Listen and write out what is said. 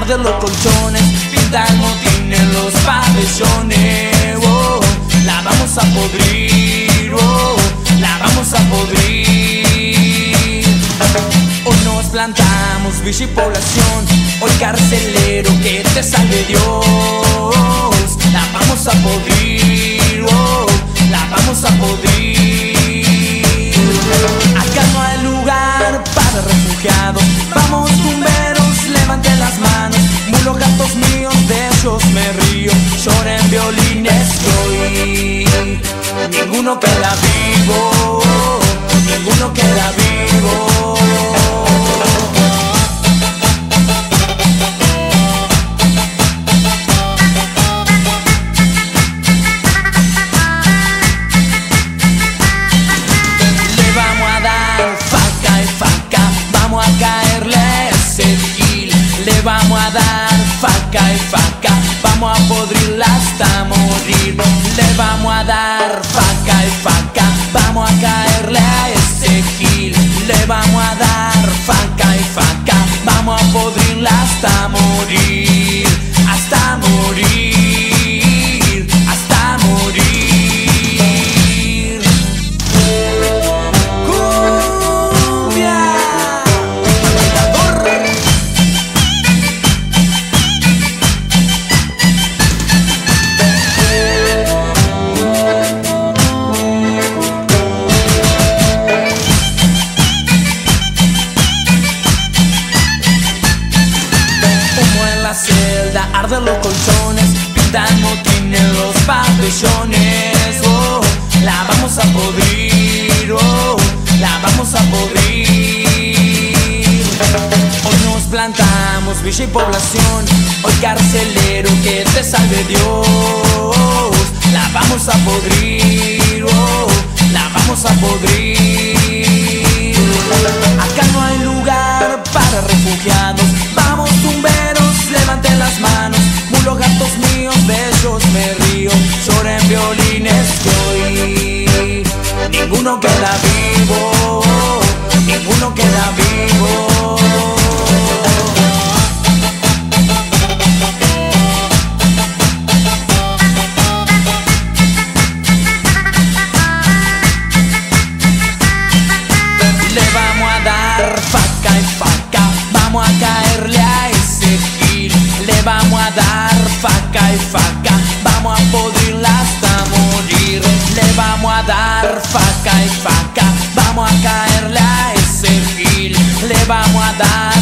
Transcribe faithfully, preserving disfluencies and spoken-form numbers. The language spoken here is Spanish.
arde los colchones, pinta el motín en los pabellones. Oh, la vamos a podrir, oh, la vamos a podrir. Hoy nos plantamos Villa y Población, hoy carcelero que te salve Dios. La vamos a podrir, oh, la vamos a podrir. Acá no hay lugar para refugiados, vamos tumberos, levanten las manos. Mulos gatos míos, de ellos me río, lloren violines que hoy ninguno queda vivo, ninguno queda vivo. Le vamos a dar faca y faca, vamos a podrirla hasta morir. Le vamos a dar faca y faca, vamos a caerle a ese gil. Le vamos a dar faca y faca, vamos a podrirla hasta morir, hasta morir, hasta morir. Arden los colchones, pintan motín en los pabellones. Oh, la vamos a podrir, oh, la vamos a podrir. Hoy nos plantamos Villa y Población, hoy carcelero que te salve Dios. La vamos a podrir, oh, la vamos a podrir. Acá no hay lugar para refugiados, vamos tumberos, levanten las manos. Mulos gatos míos, de ellos me río, lloren violines que hoy ninguno queda vivo, ninguno queda vivo. Le vamos a dar faca y faca, vamos a caerle a ese gil. Le vamos a dar faca y faca, vamos a podrirla hasta morir. Le vamos a dar faca y faca, vamos a caerle a ese gil. Le vamos a dar